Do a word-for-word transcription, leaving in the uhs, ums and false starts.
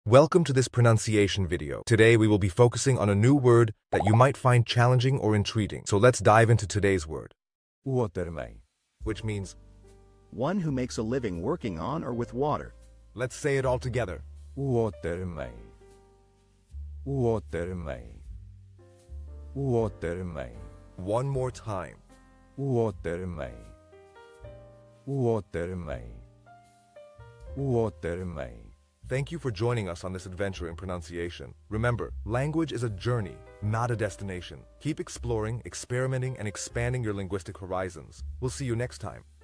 Welcome to this pronunciation video. Today we will be focusing on a new word that you might find challenging or intriguing. So let's dive into today's word, Waterman. which means, One who makes a living working on or with water. let's say it all together. Waterman. Waterman. Waterman. One more time. Waterman. Waterman. Waterman. Thank you for joining us on this adventure in pronunciation. Remember, language is a journey, not a destination. Keep exploring, experimenting, and expanding your linguistic horizons. We'll see you next time.